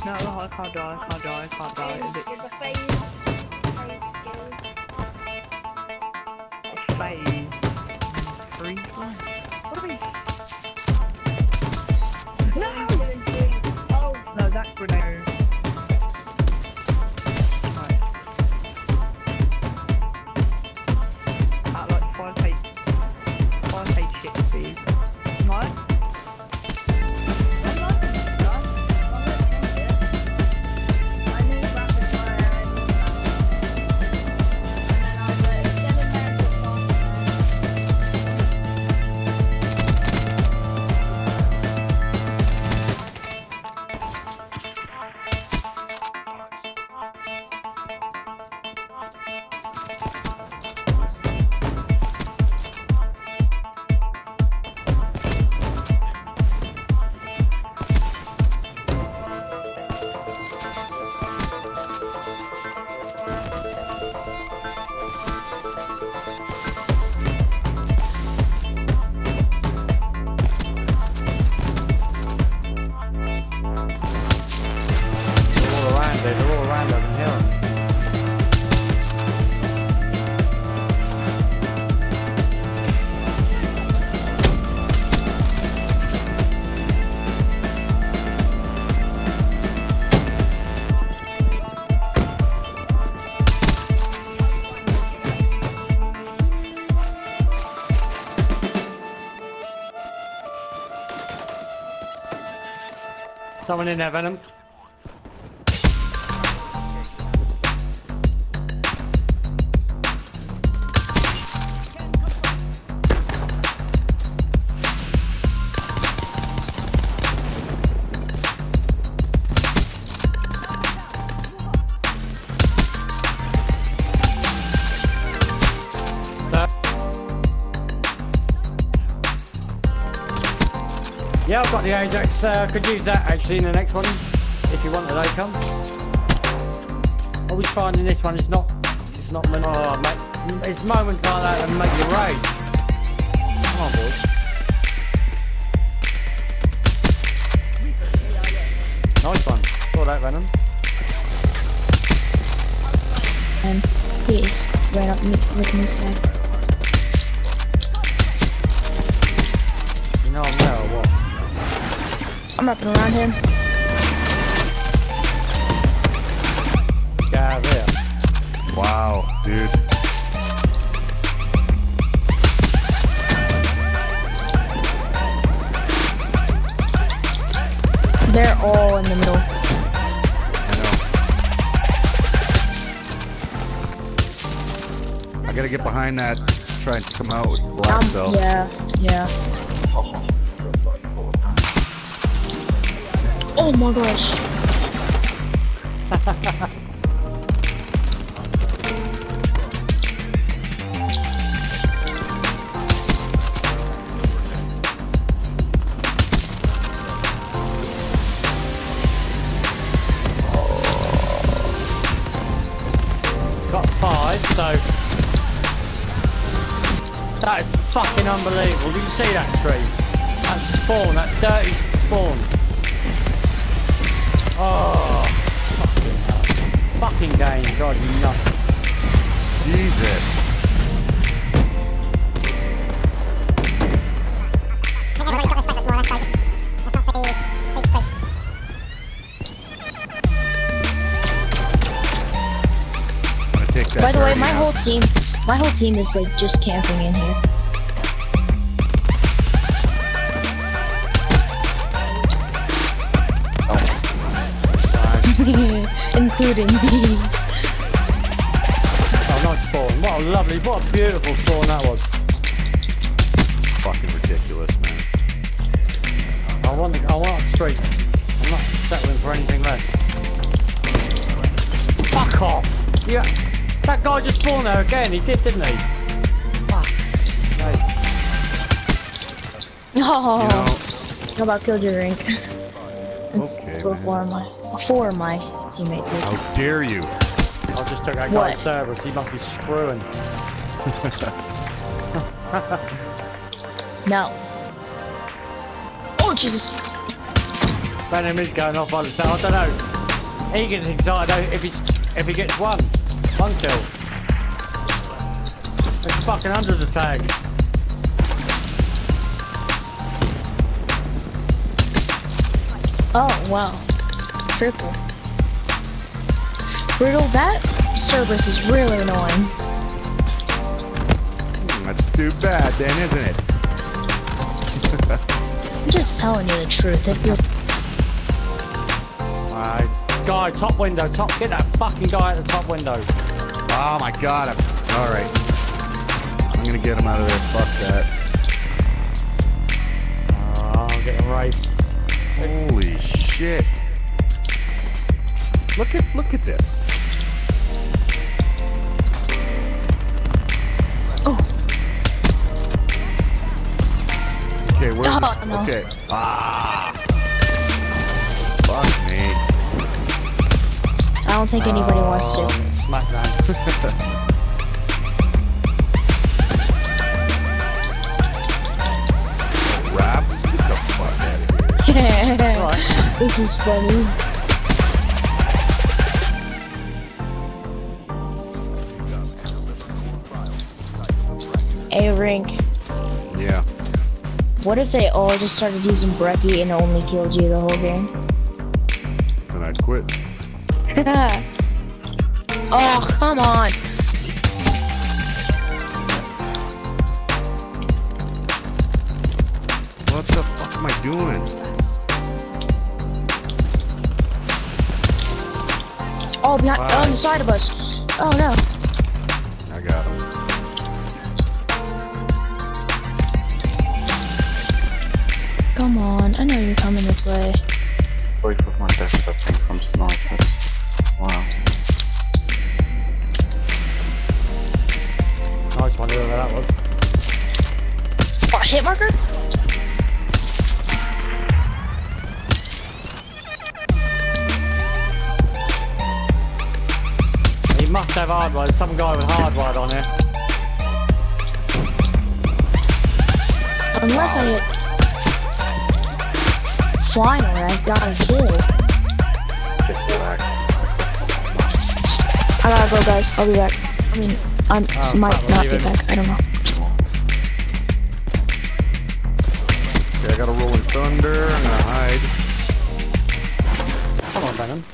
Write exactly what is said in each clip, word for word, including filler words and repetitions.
No, I can't die, I can't die, I can't die. Is it With the phase, phase skills. phase? Three? What are these? No! Oh, No, that grenade. Right. At like five eight, five eight shit speed. Right? They're all around over here. Someone in there, Venom. Yeah, I've got the Ajax. Uh, could use that actually in the next one if you want the A COM. Always finding this one. It's not. It's not. Oh, mate. It's moments like that that make you rage. Come on, boys. Nice one. Saw that, Venom. And he is right up with me, so. You know I'm there or what? I'm wrapping around him. Get out of here. Wow, dude. They're all in the middle. I know. I gotta get behind that, try and come out with black Um, cell. yeah, yeah. Oh my gosh. Got five, so that is fucking unbelievable. Did you see that tree? That spawn, that dirty spawn. Oh, fucking hell. Fucking game drives me nuts. Jesus. I'm gonna take that By the way, birdie my out. whole team, my whole team is like just camping in here. Including me. Oh, nice spawn. What a lovely, what a beautiful spawn that was. Fucking ridiculous, man. I want, the, I want streaks. I'm not settling for anything less. Fuck off! Yeah, that guy just spawned there again. He did, didn't he? Fuck's sake. Oh, You know, how about killed your rank? okay, For man. four of my, four of my teammates did. How dare you? I just took that What? guy's Cerberus. He must be screwing. No. Oh Jesus! Venom is going off by the sound. I don't know. He gets excited if he's if he gets one. One kill. There's fucking hundreds of tags. Oh, wow. Triple. Riddle, that service is really annoying. Hmm, that's too bad then, isn't it? I'm just telling you the truth. If you're... Alright. Guy, top window, top. Get that fucking guy at the top window. Oh my god. I'm... Alright. I'm gonna get him out of there. Fuck that. Oh, I'm getting raped. Holy shit. Look at look at this. Oh. Okay, where's Oh, this? no. Okay. Ah. Fuck me. I don't think anybody wants to. Smackdown. Raps? Get the fuck out of here. Right. This is funny. Hey, Rink. Yeah. What if they all just started using Brecci and only killed you the whole game? Then I'd quit. Oh, come on. What the fuck am I doing? Oh, behind, Wow. on the side of us. Oh, no. I got him. Come on. I know you're coming this way. Both of my deaths have been from snipers. Wow. Nice one, whoever that was. Oh, hit marker? He must have hardwire. There's some guy with hardwire on here. Unless I get... Flying away, I got a kill. Just back. I gotta go, guys. I'll be back. I mean, I Oh, might fuck, we're not be leaving. back. I don't know. Okay, I got a rolling thunder. I'm gonna hide. Come on, Venom.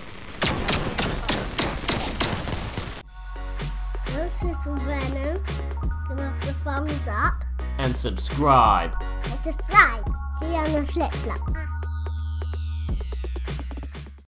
This is Venom. Give us the thumbs up and subscribe. and subscribe. See you on the flip flop.